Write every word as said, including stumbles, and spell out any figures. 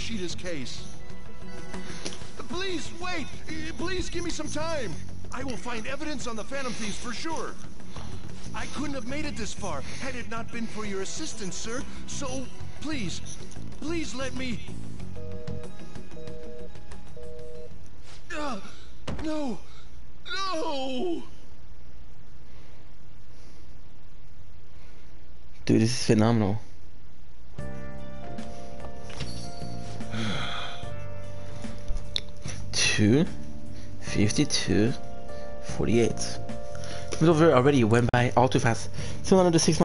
Cheetah's case. Please, wait! Please give me some time! I will find evidence on the Phantom Thieves for sure. I couldn't have made it this far had it not been for your assistance, sir. So, please, please let me... Uh, no! No! Dude, this is phenomenal. Two, fifty-two, forty-eight. Over already went by all too fast. Still another six.